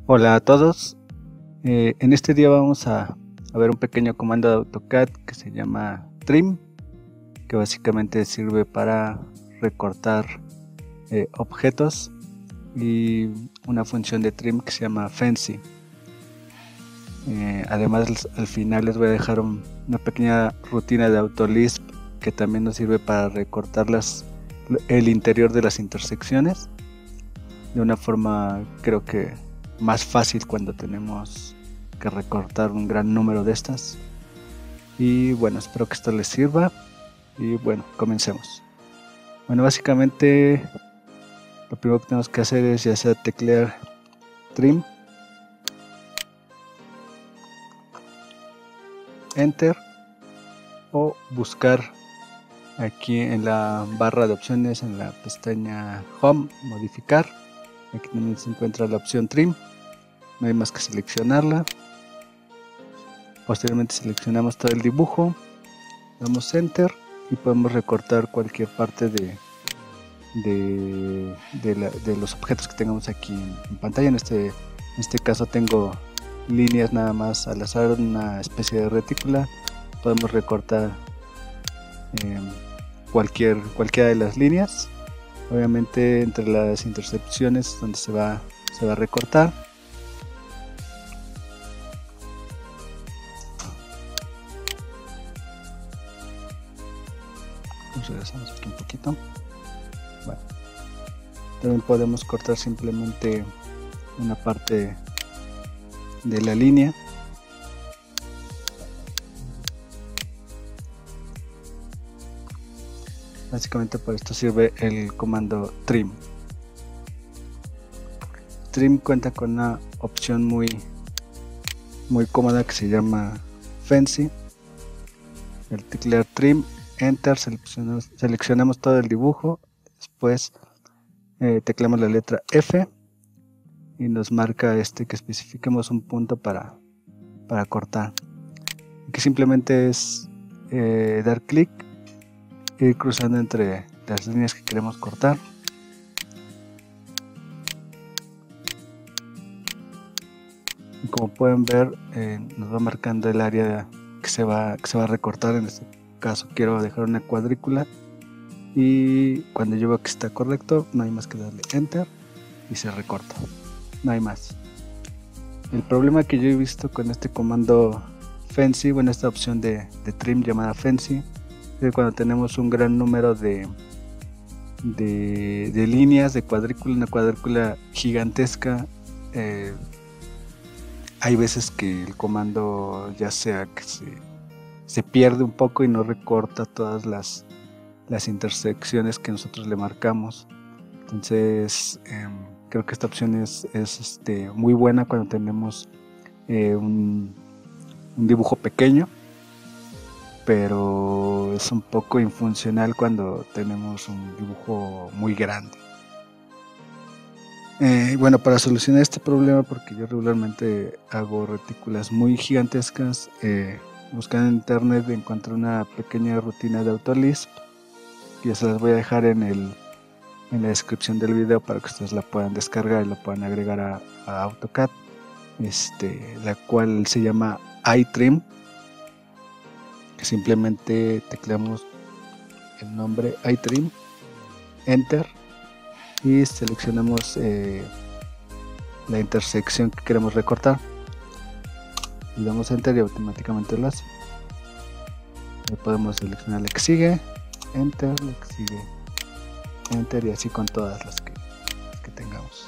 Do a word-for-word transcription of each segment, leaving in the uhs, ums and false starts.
Hola a todos, eh, en este día vamos a, a ver un pequeño comando de AutoCAD que se llama trim, que básicamente sirve para recortar eh, objetos, y una función de trim que se llama fancy. Eh, además, al final les voy a dejar un, una pequeña rutina de AutoLisp que también nos sirve para recortar las, el interior de las intersecciones de una forma, creo que más fácil cuando tenemos que recortar un gran número de estas. Y bueno, espero que esto les sirva y bueno, comencemos. Bueno, básicamente lo primero que tenemos que hacer es ya sea teclear trim, enter, o buscar aquí en la barra de opciones, en la pestaña home, modificar. Aquí también se encuentra la opción trim, no hay más que seleccionarla. Posteriormente seleccionamos todo el dibujo, damos enter y podemos recortar cualquier parte de, de, de, la, de los objetos que tengamos aquí en, en pantalla. En este, en este caso tengo líneas nada más al azar, una especie de retícula. Podemos recortar eh, cualquier, cualquiera de las líneas. Obviamente entre las intersecciones donde se va, se va a recortar. Nos regresamos aquí un poquito. Bueno, también podemos cortar simplemente una parte de la línea. Básicamente para esto sirve el comando trim. Trim cuenta con una opción muy muy cómoda que se llama fancy. El teclear trim, enter, seleccionamos, seleccionamos todo el dibujo, después eh, tecleamos la letra F y nos marca este que especifiquemos un punto para, para cortar. Aquí simplemente es eh, dar clic, ir cruzando entre las líneas que queremos cortar. Y como pueden ver, eh, nos va marcando el área que se va, que se va a recortar. En este caso quiero dejar una cuadrícula y cuando yo veo que está correcto no hay más que darle enter y se recorta, no hay más. El problema que yo he visto con este comando fancy, bueno, esta opción de, de trim llamada fancy, es que cuando tenemos un gran número de, de, de líneas de cuadrícula, una cuadrícula gigantesca, eh, hay veces que el comando ya sea que se, se pierde un poco y no recorta todas las, las intersecciones que nosotros le marcamos. Entonces eh, creo que esta opción es, es este, muy buena cuando tenemos eh, un, un dibujo pequeño, pero es un poco infuncional cuando tenemos un dibujo muy grande. Eh, bueno, para solucionar este problema, porque yo regularmente hago retículas muy gigantescas, eh, buscando en internet encontré una pequeña rutina de AutoLisp, que ya se las voy a dejar en, el, en la descripción del video para que ustedes la puedan descargar y la puedan agregar a, a AutoCAD, este, la cual se llama iTrim, que simplemente tecleamos el nombre iTrim, enter, y seleccionamos eh, la intersección que queremos recortar y damos enter y automáticamente lo hace. Y podemos seleccionar la que sigue, enter, la que sigue, enter, y así con todas las que, las que tengamos.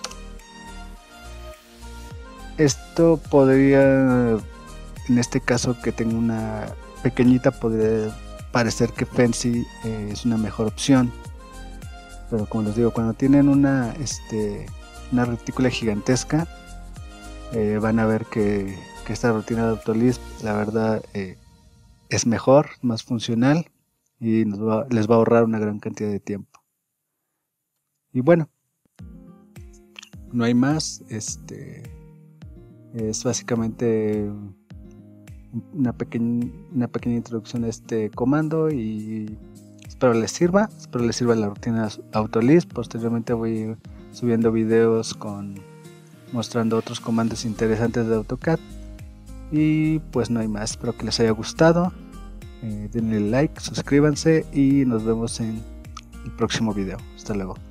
Esto podría, en este caso que tengo una pequeñita, podría parecer que fancy eh, es una mejor opción. Pero como les digo, cuando tienen una, este, una retícula gigantesca, eh, van a ver que, que esta rutina de AutoLisp, la verdad, eh, es mejor, más funcional y nos va, les va a ahorrar una gran cantidad de tiempo. Y bueno, no hay más. Este, es básicamente una pequeña, una pequeña introducción a este comando y espero les sirva, espero les sirva la rutina AutoLisp. Posteriormente voy a ir subiendo videos con, mostrando otros comandos interesantes de AutoCAD. Y pues no hay más, espero que les haya gustado. Eh, denle like, suscríbanse y nos vemos en el próximo video. Hasta luego.